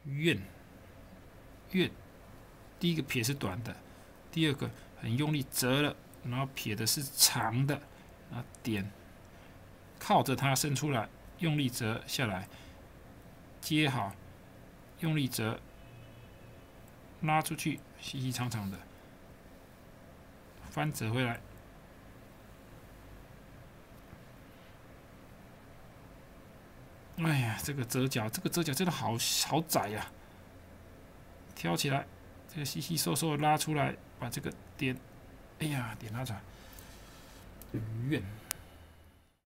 愿，愿，第一个撇是短的，第二个很用力折了，然后撇的是长的，然后点靠着它伸出来，用力折下来，接好，用力折，拉出去，细细长长的，翻折回来。哎呀，这个折角真的好窄呀、挑起来，这个细细瘦瘦的拉出来，把这个点，哎呀，点拉出来，圆。